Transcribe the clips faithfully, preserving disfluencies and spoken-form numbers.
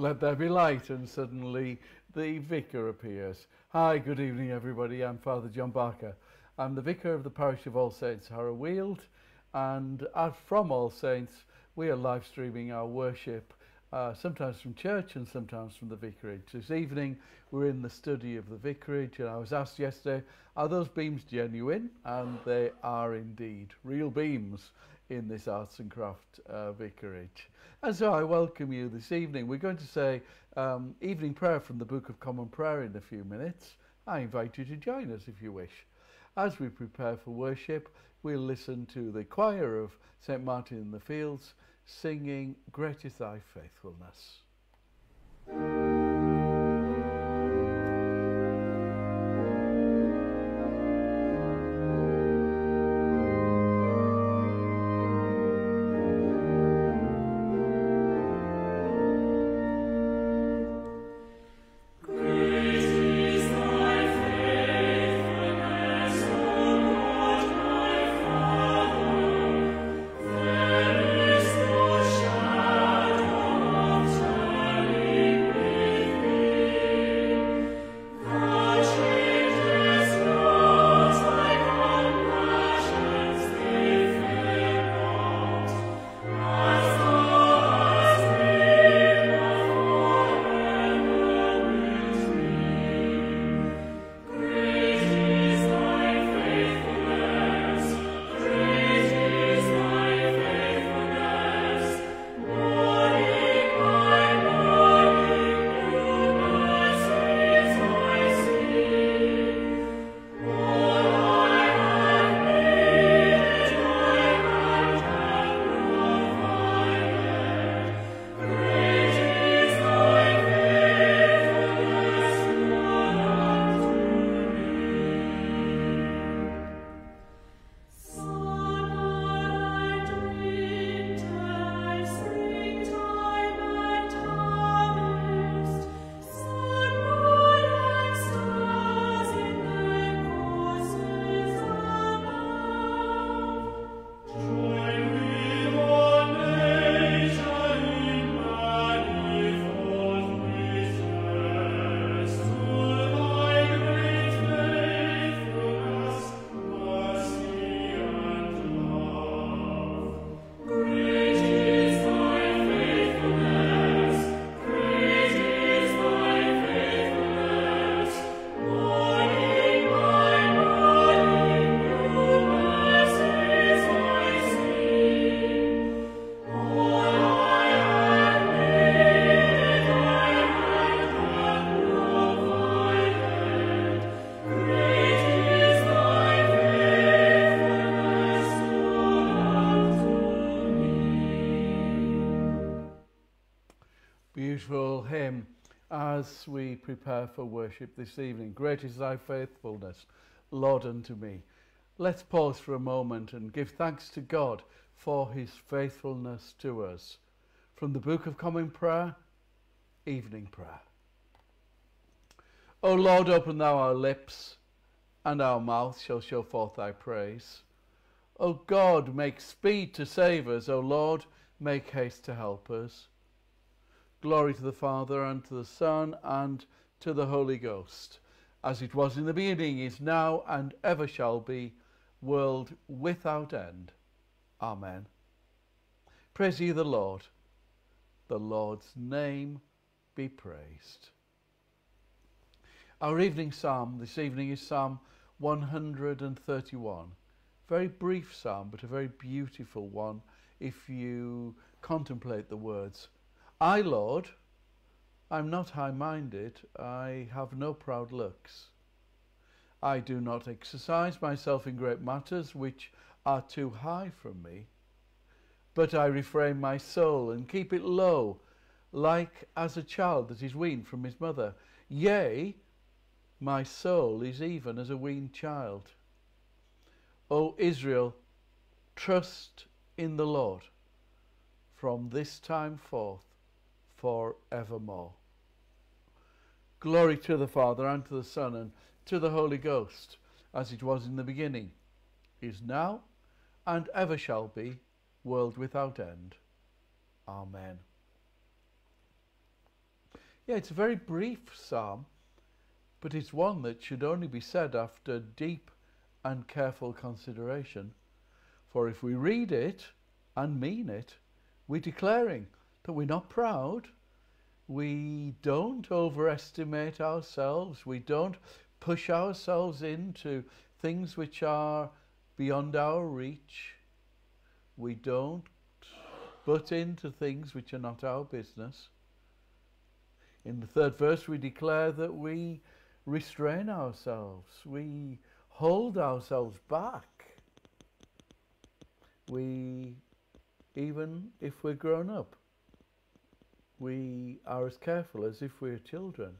let there be light, and suddenly the vicar appears. Hi, good evening everybody, I'm Father John Barker. I'm the vicar of the parish of All Saints Harrow-Weald, and as from All Saints we are live streaming our worship, uh, sometimes from church and sometimes from the vicarage. This evening we're in the study of the vicarage, and I was asked yesterday, are those beams genuine? And they are indeed, real beams in this arts and craft uh, vicarage. And so I welcome you this evening. We're going to say um, evening prayer from the Book of Common Prayer in a few minutes. I invite you to join us if you wish. As we prepare for worship, we'll listen to the choir of Saint Martin in the Fields singing Great is Thy Faithfulness. Beautiful hymn as we prepare for worship this evening. Great is thy faithfulness, Lord, unto me. Let's pause for a moment and give thanks to God for his faithfulness to us. From the Book of Common Prayer, Evening Prayer. O Lord, open thou our lips, and our mouth shall show forth thy praise. O God, make speed to save us. O Lord, make haste to help us. Glory to the Father, and to the Son, and to the Holy Ghost, as it was in the beginning, is now, and ever shall be, world without end. Amen. Praise ye the Lord. The Lord's name be praised. Our evening psalm this evening is Psalm one hundred thirty-one. Very brief psalm, but a very beautiful one if you contemplate the words. I, Lord, I'm not high-minded, I have no proud looks. I do not exercise myself in great matters which are too high from me, but I refrain my soul and keep it low, like as a child that is weaned from his mother. Yea, my soul is even as a weaned child. O Israel, trust in the Lord from this time forth, for evermore. Glory to the Father, and to the Son, and to the Holy Ghost, as it was in the beginning, is now, and ever shall be, world without end. Amen. Yeah, it's a very brief psalm, but it's one that should only be said after deep and careful consideration. For if we read it and mean it, we're declaring that we're not proud, we don't overestimate ourselves, we don't push ourselves into things which are beyond our reach, we don't butt into things which are not our business. In the third verse we declare that we restrain ourselves, we hold ourselves back. We, even if we're grown up, we are as careful as if we're children.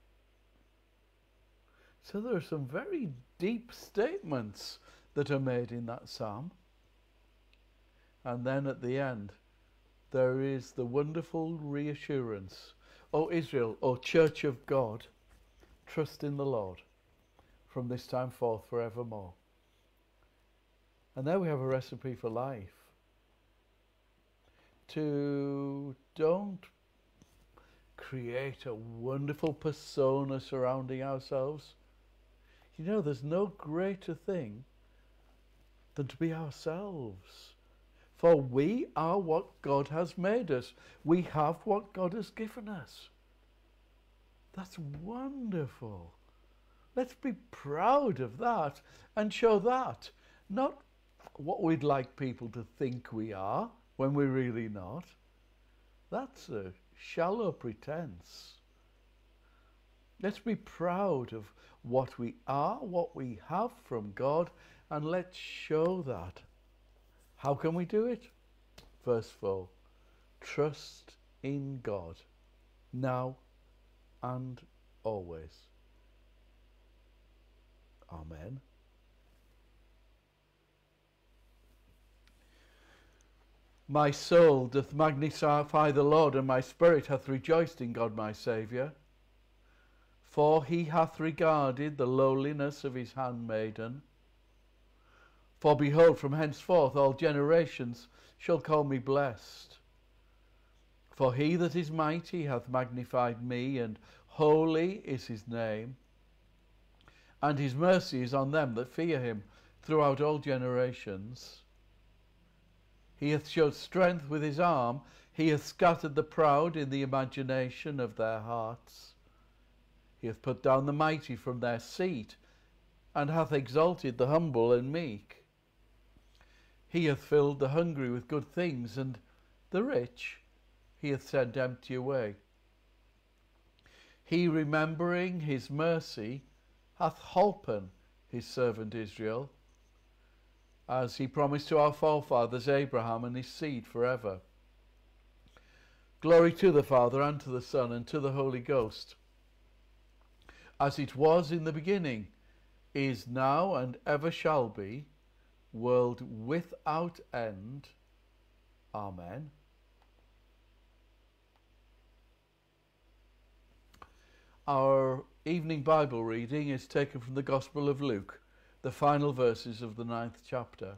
So there are some very deep statements that are made in that psalm. And then at the end, there is the wonderful reassurance. O Israel, O Church of God, trust in the Lord from this time forth forevermore. And there we have a recipe for life. To don't create a wonderful persona surrounding ourselves. You know, there's no greater thing than to be ourselves. For we are what God has made us. We have what God has given us. That's wonderful. Let's be proud of that and show that. Not what we'd like people to think we are when we're really not. That's a shallow pretense. Let's be proud of what we are, what we have from God, and let's show that. How can we do it? Verse four, trust in God, now and always. Amen. My soul doth magnify the Lord, and my spirit hath rejoiced in God my Saviour. For he hath regarded the lowliness of his handmaiden. For behold, from henceforth all generations shall call me blessed. For he that is mighty hath magnified me, and holy is his name. And his mercy is on them that fear him throughout all generations. He hath showed strength with his arm. He hath scattered the proud in the imagination of their hearts. He hath put down the mighty from their seat, and hath exalted the humble and meek. He hath filled the hungry with good things, and the rich he hath sent empty away. He, remembering his mercy, hath holpen his servant Israel, as he promised to our forefathers Abraham and his seed forever. Glory to the Father, and to the Son, and to the Holy Ghost, as it was in the beginning, is now, and ever shall be, world without end. Amen. Our evening Bible reading is taken from the Gospel of Luke, the final verses of the ninth chapter.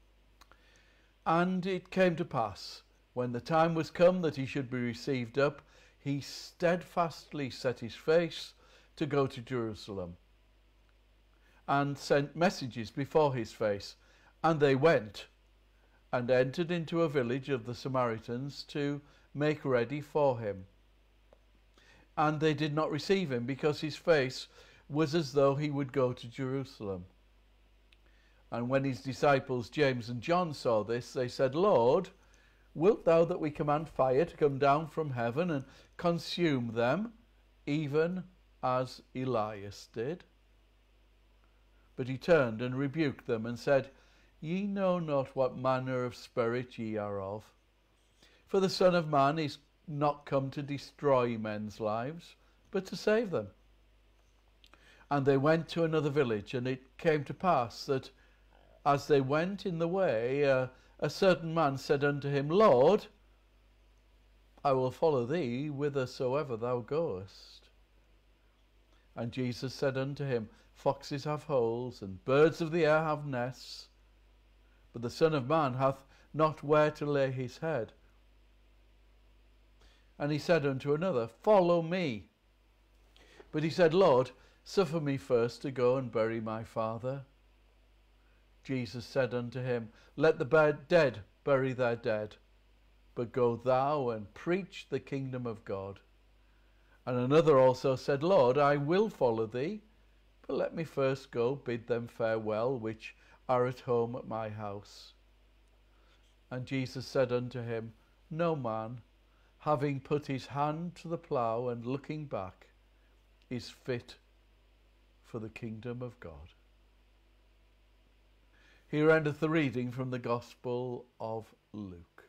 And it came to pass, when the time was come that he should be received up, he steadfastly set his face to go to Jerusalem, and sent messages before his face. And they went, and entered into a village of the Samaritans to make ready for him. And they did not receive him, because his face was as though he would go to Jerusalem. And when his disciples James and John saw this, they said, Lord, wilt thou that we command fire to come down from heaven and consume them, even as Elias did? But he turned and rebuked them and said, Ye know not what manner of spirit ye are of. For the Son of Man is not come to destroy men's lives, but to save them. And they went to another village, and it came to pass that as they went in the way, uh, a certain man said unto him, Lord, I will follow thee whithersoever thou goest. And Jesus said unto him, Foxes have holes, and birds of the air have nests, but the Son of Man hath not where to lay his head. And he said unto another, Follow me. But he said, Lord, suffer me first to go and bury my father. Jesus said unto him, Let the dead bury their dead, but go thou and preach the kingdom of God. And another also said, Lord, I will follow thee, but let me first go bid them farewell, which are at home at my house. And Jesus said unto him, No man, having put his hand to the plough and looking back, is fit for the kingdom of God. Here endeth the reading from the Gospel of Luke.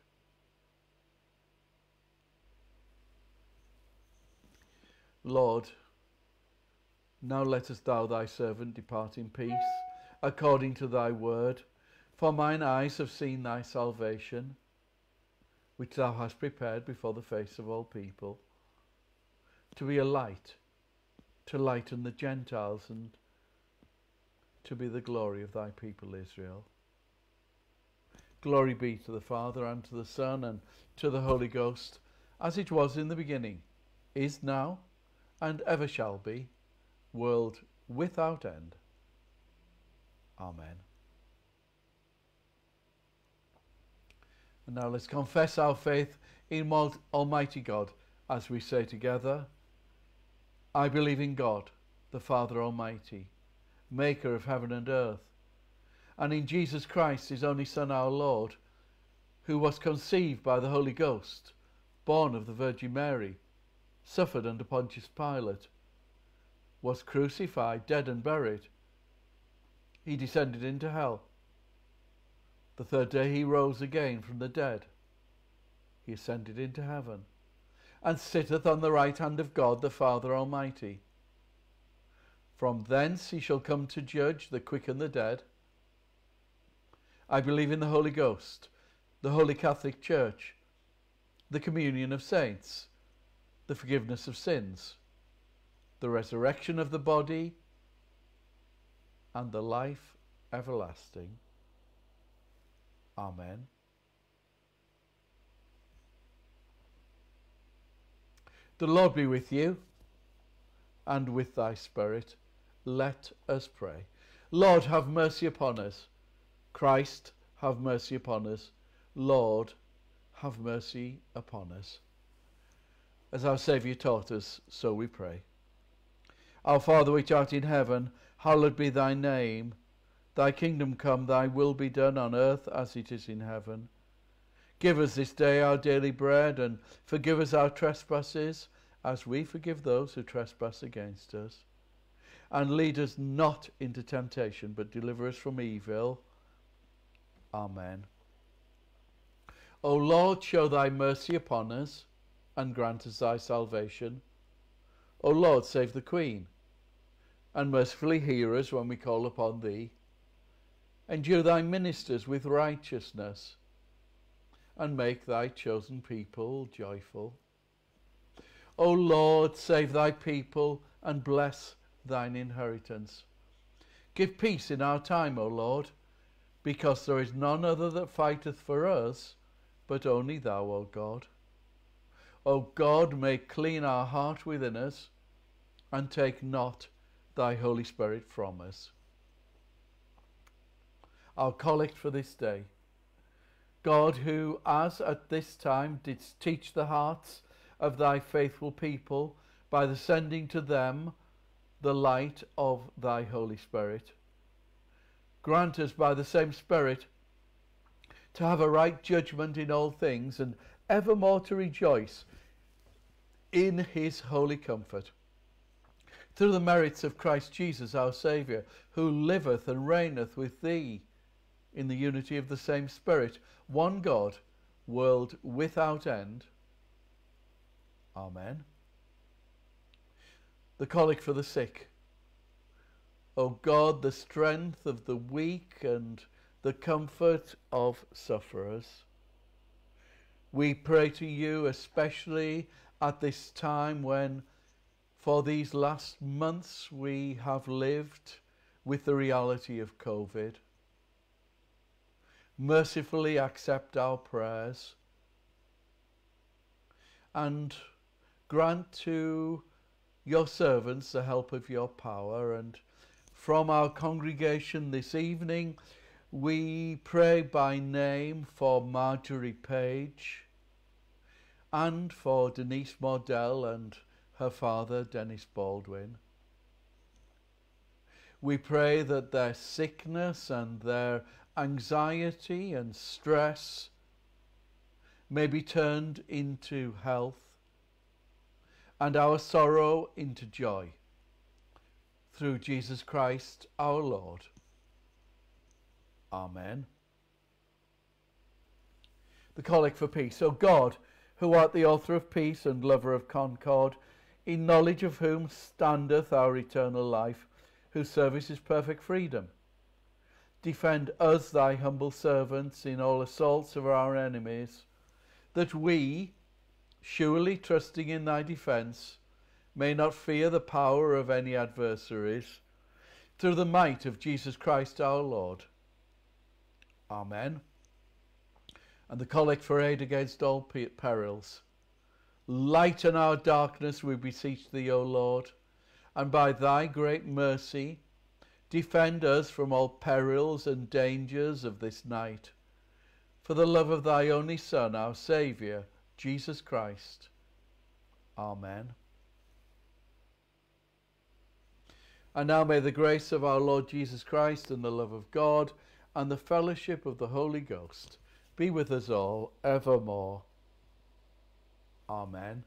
Lord, now lettest thou thy servant depart in peace, according to thy word. For mine eyes have seen thy salvation, which thou hast prepared before the face of all people, to be a light, to lighten the Gentiles, and to be the glory of thy people Israel. Glory be to the Father, and to the Son, and to the Holy Ghost, as it was in the beginning, is now, and ever shall be, world without end. Amen. And now let's confess our faith in Almighty God as we say together, I believe in God, the Father Almighty, maker of heaven and earth, and in Jesus Christ, his only Son, our Lord, who was conceived by the Holy Ghost, born of the Virgin Mary, suffered under Pontius Pilate, was crucified, dead and buried. He descended into hell. The third day he rose again from the dead. He ascended into heaven, and sitteth on the right hand of God the Father Almighty. From thence he shall come to judge the quick and the dead. I believe in the Holy Ghost, the Holy Catholic Church, the communion of saints, the forgiveness of sins, the resurrection of the body, and the life everlasting. Amen. The Lord be with you, and with thy spirit. Let us pray. Lord, have mercy upon us. Christ, have mercy upon us. Lord, have mercy upon us. As our Saviour taught us, so we pray. Our Father which art in heaven, hallowed be thy name. Thy kingdom come, thy will be done on earth as it is in heaven. Give us this day our daily bread, and forgive us our trespasses, as we forgive those who trespass against us. And lead us not into temptation, but deliver us from evil. Amen. O Lord, show thy mercy upon us, and grant us thy salvation. O Lord, save the Queen, and mercifully hear us when we call upon thee. Endure thy ministers with righteousness, and make thy chosen people joyful. O Lord, save thy people, and bless thine inheritance. Give peace in our time, O Lord, because there is none other that fighteth for us, but only thou, O God. O God, make clean our heart within us, and take not thy Holy Spirit from us. Our collect for this day. God, who, as at this time didst teach the hearts of thy faithful people by the sending to them the light of thy Holy Spirit, grant us by the same Spirit to have a right judgment in all things, and evermore to rejoice in his holy comfort. Through the merits of Christ Jesus our Saviour, who liveth and reigneth with thee in the unity of the same Spirit, one God, world without end. Amen. The Collect for the Sick. O God, the strength of the weak and the comfort of sufferers, we pray to you especially at this time when for these last months we have lived with the reality of COVID. Mercifully accept our prayers, and grant to your servants the help of your power. And from our congregation this evening, we pray by name for Marjorie Page and for Denise Mordell and her father, Dennis Baldwin. We pray that their sickness and their anxiety and stress may be turned into health, and our sorrow into joy, through Jesus Christ our Lord. Amen. The Collect for Peace. O God, who art the author of peace and lover of concord, in knowledge of whom standeth our eternal life, whose service is perfect freedom, defend us, thy humble servants, in all assaults of our enemies, that we, surely trusting in thy defence, may not fear the power of any adversaries, through the might of Jesus Christ our Lord. Amen. And the Collect for Aid against all perils. Lighten our darkness, we beseech thee, O Lord, and by thy great mercy defend us from all perils and dangers of this night, for the love of thy only Son, our Saviour, Jesus Christ. Amen. And now may the grace of our Lord Jesus Christ and the love of God and the fellowship of the Holy Ghost be with us all evermore. Amen.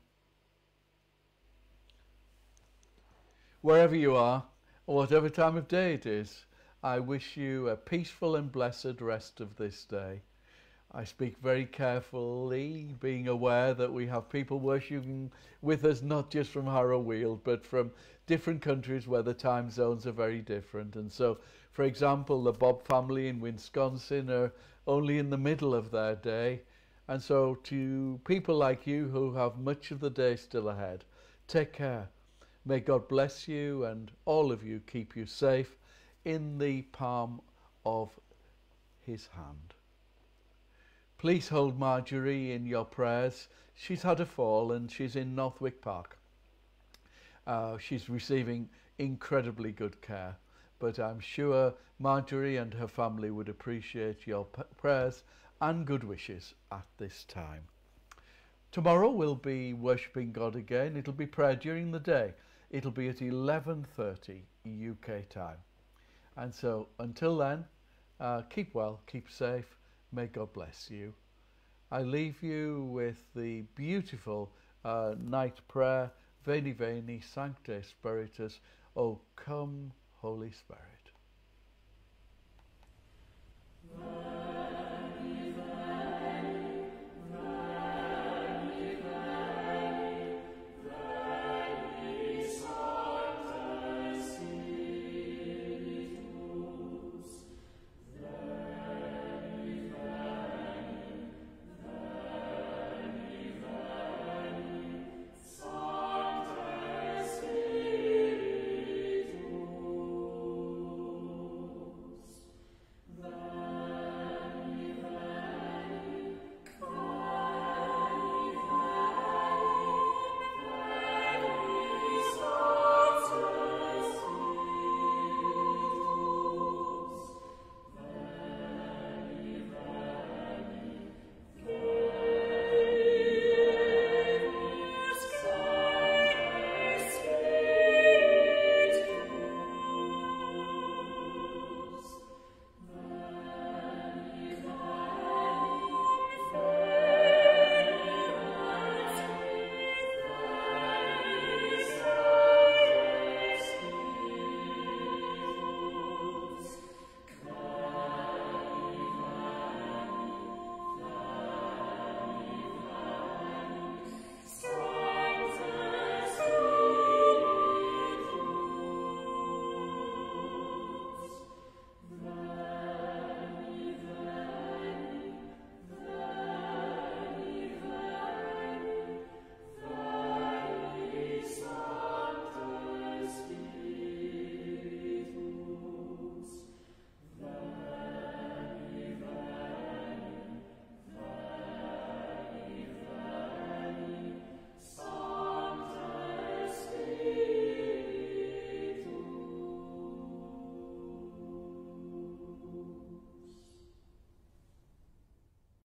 Wherever you are, or whatever time of day it is, I wish you a peaceful and blessed rest of this day. I speak very carefully, being aware that we have people worshiping with us not just from Harrow Weald, but from different countries where the time zones are very different. And so, for example, the Bob family in Wisconsin are only in the middle of their day. And so to people like you who have much of the day still ahead, take care. May God bless you and all of you keep you safe in the palm of his hand. Please hold Marjorie in your prayers. She's had a fall and she's in Northwick Park. Uh, she's receiving incredibly good care, but I'm sure Marjorie and her family would appreciate your p- prayers and good wishes at this time. Tomorrow we'll be worshipping God again. It'll be prayer during the day. It'll be at eleven thirty U K time. And so until then, uh, keep well, keep safe. May God bless you. I leave you with the beautiful uh, night prayer, Veni Veni Sancte Spiritus, O come Holy Spirit.